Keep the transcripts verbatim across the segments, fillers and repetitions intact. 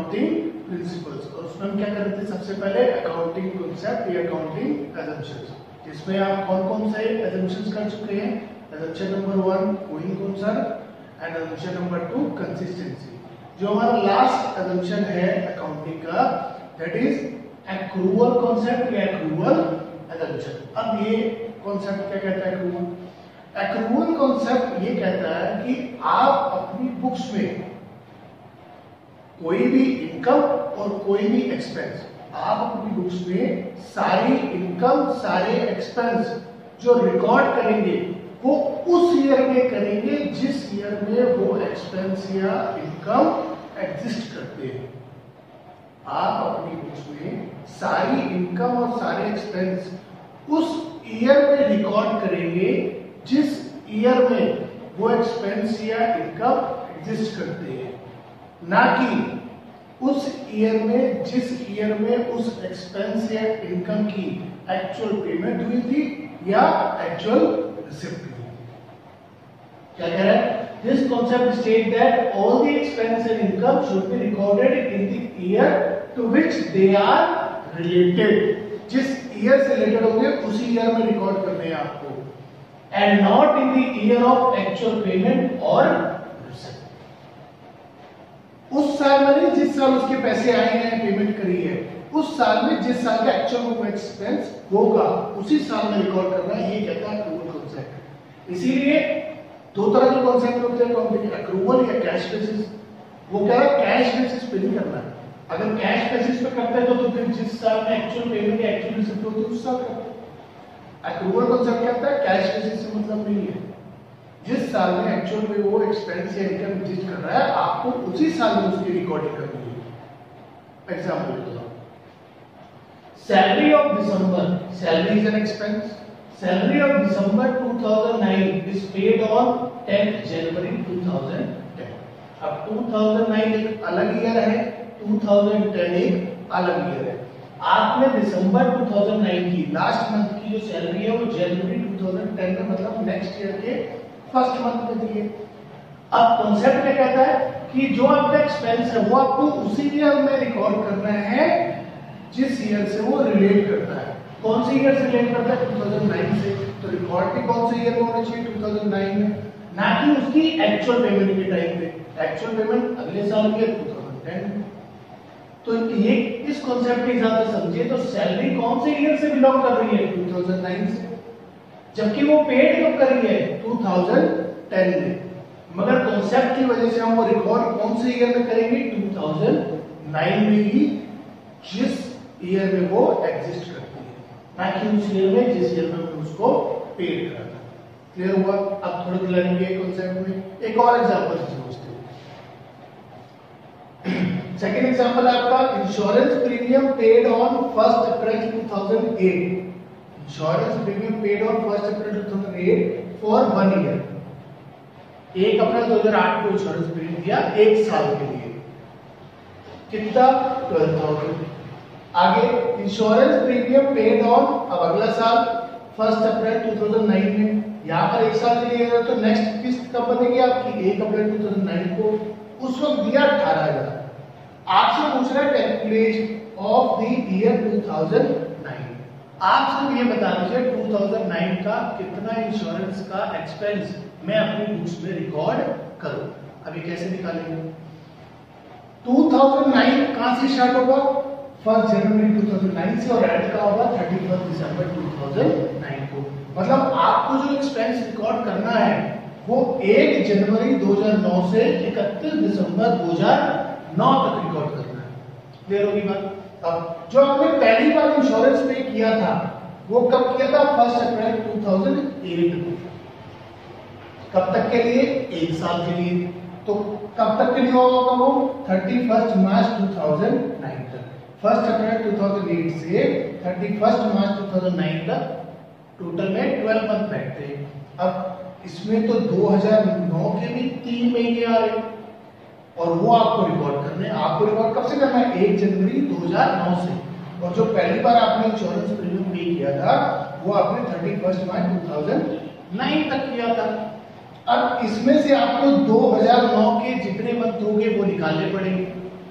Accounting principles, और उसमें हम क्या करते थे सबसे पहले अकाउंटिंग कॉन्सेप्ट या अकाउंटिंग एजम्पशंस, जिसमें आप कौन कौन से एजम्पशंस कर चुके हैं। Assumption number one going concern and assumption number two consistency. जो हमारा लास्ट एजम्पशन है अकाउंटिंग का दैट इज एक्रूअल कॉन्सेप्ट या एक्रूअल एजम्पशन। अब ये कॉन्सेप्ट क्या कहता है एक्रूअल? एक्रूअल कॉन्सेप्ट ये कहता है कि आप अपनी बुक्स में कोई भी इनकम और कोई भी एक्सपेंस, आप अपनी बुक्स में सारी इनकम सारे एक्सपेंस जो रिकॉर्ड करेंगे वो उस ईयर में करेंगे जिस ईयर में वो एक्सपेंस या इनकम एग्जिस्ट करते हैं। आप अपनी बुक्स में सारी इनकम और सारे एक्सपेंस उस ईयर में रिकॉर्ड करेंगे जिस ईयर में वो एक्सपेंस या इनकम एग्जिस्ट करते हैं, ना कि उस ईयर में जिस ईयर में उस एक्सपेंस या इनकम की एक्चुअल पेमेंट हुई थी या एक्चुअल रिसिप्ट हुई। क्या कह रहा है? This concept state that all the expense and income should be recorded in the year to which they are related. जिस ईयर से रिलेटेड होंगे उसी ईयर में रिकॉर्ड करने हैं आपको, and not in the year of actual payment और receipt. उस साल में नहीं जिस साल उसके पैसे आए हैं पेमेंट करी है, उस साल में जिस साल का एक्चुअल एक्सपेंस होगा उसी साल में रिकॉर्ड करना है। ये कहता है एक्रूअल कॉन्सेप्ट। इसीलिए दो तरह के कॉन्सेप्ट होते हैं अकाउंटिंग, एक्रूअल या कैश बेसिस। वो कह रहा है कैश बेसिस पे नहीं करना है। अगर कैश बेसिस पे करता है तो, तो फिर जिस साल में एक्चुअल पेमेंट या एक्चुअल रिसिप्ट होती है उस साल करता है। एक्रूअल कॉन्सेप्ट क्या कहता है? कैश बेसिस से मतलब नहीं है। जिस साल में एक्चुअल में वो एक्सपेंस या इनकम एग्जिस्ट कर रहा है आपको उसी साल में उसकी रिकॉर्डिंग करनी है। एग्जांपल देता हूं, salary of December, salary is an expense. Salary of December two thousand nine is paid on tenth January two thousand ten. अब टू थाउजेंड नाइन एक अलग ईयर है, टू थाउजेंड टेन एक अलग ईयर है। आपने दिसंबर टू थाउजेंड नाइन की last month की जो सैलरी है वो जनवरी टू थाउजेंड टेन में मतलब नेक्स्ट ईयर के फर्स्ट मंथ में दिए। अब कॉन्सेप्ट क्या कहता है कि जो आपका एक्सपेंस है वो आपको उसी ईयर में रिकॉर्ड करना है जिस ईयर से वो रिलेट करता है। कौन से ईयर से रिलेट करता है? टू थाउजेंड नाइन से। तो रिकॉर्ड भी कौन से ईयर में होना चाहिए? टू थाउजेंड नाइन में, ना कि उसकी एक्चुअल पेमेंट के टाइम पे। एक्चुअल पेमेंट अगले साल की टू थाउजेंड टेन। तो ये इस कॉन्सेप्ट के हिसाब से समझिए तो सैलरी कौन से ईयर से बिलोंग कर रही है? टू थाउजेंड नाइन से, जबकि वो पेड कब करी है? टू थाउजेंड टेन में। मगर कॉन्सेप्ट की वजह से हम वो रिकॉर्ड कौन से ईयर में करेंगे? टू थाउजेंड नाइन में ही, जिस ईयर में वो एग्जिस्ट करती है, ना कि उस ईयर में जिस ईयर में उसको पेड करा था। क्लियर हुआ? अब थोड़ा क्लियर कॉन्सेप्ट में एक और एग्जांपल समझते हैं। सेकेंड एग्जांपल है आपका insurance premium paid on first April two thousand eight. Insurance premium paid on first April two thousand eight for one year. एक अप्रैल दो हजार आठ को इंश्योरेंस प्रीमियम दिया एक साल के लिए, कितना? Twelve thousand. आगे इंश्योरेंस प्रीमियम पेड ऑन, अब अगला साल first April two thousand nine में, यहाँ पर एक साल के लिए तो नेक्स्ट किस्त कब बनेगी आपकी? एक अप्रैल टू थाउजेंड नाइन को। उस वक्त दिया अठारह हजार। आपसे पूछ रहा है calculate of the year two thousand nine. आप सिर्फ ये बता दीजिए टू थाउजेंड नाइन का कितना इंश्योरेंस का एक्सपेंस मैं अपनी बुक्स में रिकॉर्ड करूं। अभी कैसे निकालेंगे? टू थाउजेंड नाइन कहां से स्टार्ट होगा? First January two thousand nine से, और एंड का होगा thirty first December two thousand nine को। मतलब आपको जो एक्सपेंस रिकॉर्ड करना है वो एक जनवरी दो हजार नौ से इकतीस दिसंबर दो हजार नौ तक रिकॉर्ड करना है। क्लियर होगी बात? अब जो आपने पहली बार इंश्योरेंस पे किया था वो कब किया था? First April two thousand eight को। कब तक के लिए? एक साल के लिए। तो कब तक के लिए होगा वो? Thirty first March two thousand nine तक। First April two thousand eight से thirty first March two thousand nine तक टोटल में ट्वेल्व मंथ बैठते हैं। अब इसमें तो दो हजार नौ के भी तीन महीने आ रहे और वो आपको रिकॉर्ड करने हैं। आपको रिकॉर्ड कब से करना है? एक जनवरी दो हजार नौ से। और जो पहली बार आपने इंश्योरेंस प्रीमियम पे किया था वो आपने thirty first March two thousand nine तक किया था। अब इसमें से आपको दो हजार नौ के जितने मंथ होंगे वो निकालने पड़ेंगे।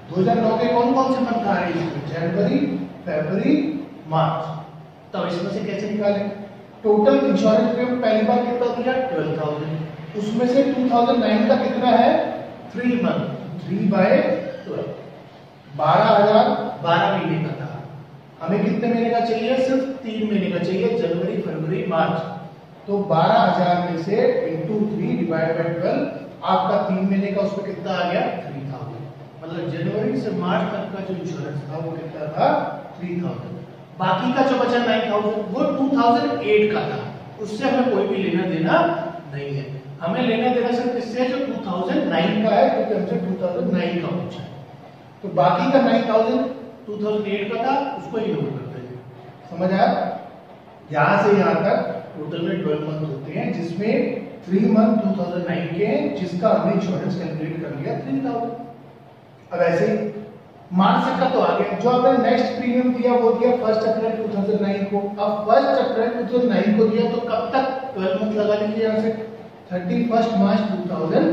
दो हज़ार नौ के कौन कौन से मंथ आ रहे हैं? जनवरी, फरवरी, मार्च। तो इसमें से कैसे निकालें? टोटल इंश्योरेंस प्रीमियम पहली बार कितना दिया? Twelve thousand. उसमें से टू थाउजेंड नाइन का कितना है? Three month, three by twelve, बारह हजार बारह महीने का था। हमें कितने महीने का चाहिए? सिर्फ तीन महीने का चाहिए, जनवरी, फरवरी, मार्च। तो बारह हजार में से into three divide by twelve, आपका तीन महीने का उसमें कितना आ गया? Three thousand. मतलब जनवरी से मार्च तक का जो इंश्योरेंस था वो कितना था? Three thousand. बाकी का जो बचा नाइन थाउजेंड वो टू थाउजेंड एट का था, उससे हमें कोई भी लेना देना नहीं है। हमें लेना देना सिर्फ इससे जो टू थाउजेंड नाइन का है, क्योंकि हमसे टू थाउजेंड नाइन का पूछा है। तो बाकी का nine thousand two thousand eight का था, उसको इग्नोर करते हैं। समझ आया? यहां से यहां तक टोटल में ट्वेल्व मंथ होते हैं, जिसमें three month two thousand nine के, जिसका हमने इंश्योरेंस कैलकुलेट कर लिया थ्री थाउजेंड। अब ऐसे ही मार्च तक का तो आ गया। जो आपने नेक्स्ट प्रीमियम दिया वो दिया first April two thousand nine को। अब first April two thousand nine को दिया तो कब तक? ट्वेल्व मंथ लगा लीजिए यहां से, thirty first March two thousand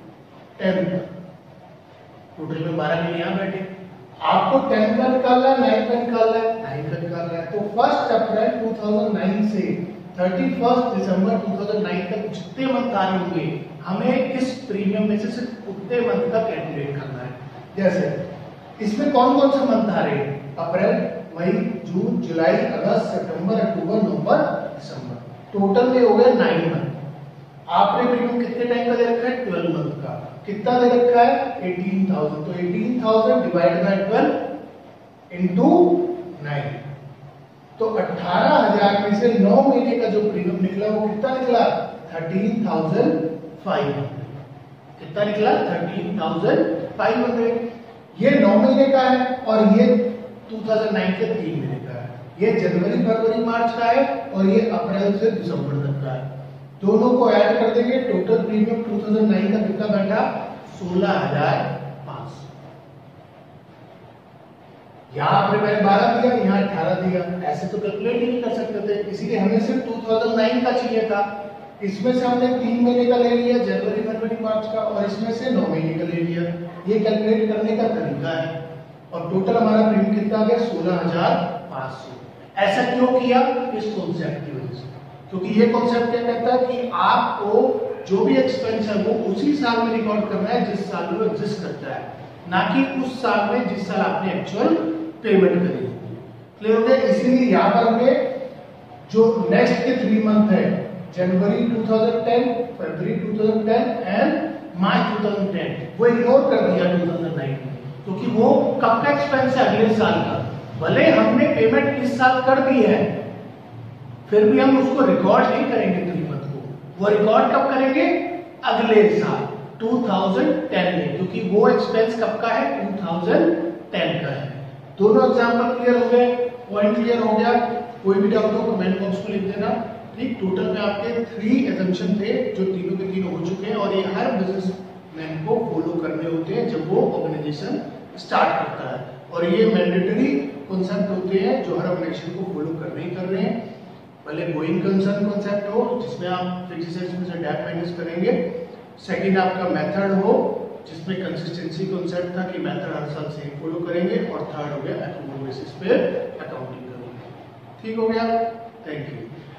ten तक। टोटल में बारह महीने यहां बैठे। आपको टेन का निकालना है, नाइन का निकालना है, नाइन का निकालना है। तो first April two thousand nine से thirty first December two thousand nine तक जितने मंथ आ रहे होंगे, हमें इस प्रीमियम में से सिर्फ उतने मंथ का कैलकुलेट करना है। जैसे इसमें कौन कौन से मंथ आ रहे हैं? अप्रैल, मई, जून, जुलाई, अगस्त, सितंबर, अक्टूबर, नवंबर, दिसंबर। टोटल में हो गए नाइन मंथ। आपने प्रीमियम कितने टाइम का दे रखा है? ट्वेल्व मंथ का। कितना दे रखा है? Eighteen thousand. तो eighteen thousand divide by twelve into nine, तो अठारह हजार में से नौ महीने का जो प्रीमियम निकला वो कितना निकला? Thirteen thousand five hundred. कितना निकला? Thirteen thousand five hundred. ये नौ महीने का है और ये टू थाउजेंड नाइन के तीन महीने का है। ये जनवरी, फरवरी, मार्च का है और ये अप्रैल से दिसंबर तक का है। दोनों को ऐड कर देंगे, total premium two thousand nine का कितना बैठा? सोलह हजार पांच सौ। यहां आपने पहले बारह दिया, यहां अठारह दिया, ऐसे तो कैलकुलेट ही नहीं कर सकते थे, इसीलिए हमें सिर्फ टू थाउजेंड नाइन का चाहिए था। इसमें से हमने तीन महीने का ले लिया, जनवरी, फरवरी, मार्च का, और इसमें से नौ महीने का ले लिया। ये कैलकुलेट करने का तरीका है। और टोटल हमारा प्रीमियम कितना आ गया? सोलह हजार पांच सौ। ऐसा क्यों किया? इस कॉन्सेप्ट की वजह से, क्योंकि ये कॉन्सेप्ट क्या कहता है कि आपको जो भी एक्सपेंस है वो उसी साल में रिकॉर्ड करना है जिस साल में वो एग्जिस्ट करता है, ना कि उस साल में जिस साल आपने एक्चुअल पेमेंट करी। क्लियर हो गया? इसीलिए यहां पर हमने जो नेक्स्ट के थ्री मंथ है, January two thousand ten, February two thousand ten and March two thousand ten, वो इग्नोर कर दिया टू थाउजेंड नाइन में, क्योंकि वो कब का एक्सपेंस है? अगले साल का। भले हमने पेमेंट इस साल कर दी है, फिर भी हम उसको रिकॉर्ड नहीं करेंगे थ्री मंथ को, वो रिकॉर्ड कब करेंगे? अगले साल टू थाउजेंड टेन में, क्योंकि वो एक्सपेंस कब का है? टू थाउजेंड टेन का है। दोनों एग्जांपल क्लियर हो गए? पॉइंट क्लियर हो गया? कोई भी डाउट हो कमेंट बॉक्स में लिख देना। ठीक, टोटल में आपके थ्री एजम्पशन थे जो तीनों के तीनों हो चुके हैं, और ये हर बिजनेसमैन को फॉलो करने होते हैं जब वो ऑर्गेनाइजेशन स्टार्ट करता है, और ये मैंडेटरी कॉन्सेप्ट होते हैं जो हर ऑर्गेनाइजेशन को फॉलो करने ही कर रहे हैं। पहले गोइंग कंसर्न कॉन्सेप्ट हो जिसमें आप फिक्स्ड एसेट्स में से डेट माइनस करेंगे, सेकंड आपका मेथड हो जिसमें कंसिस्टेंसी कॉन्सेप्ट था कि मेथड हर साल सेम फॉलो करेंगे, और थर्ड हो गया एक्रूवल बेसिस पे अकाउंटिंग करेंगे। ठीक हो गया? Thank you.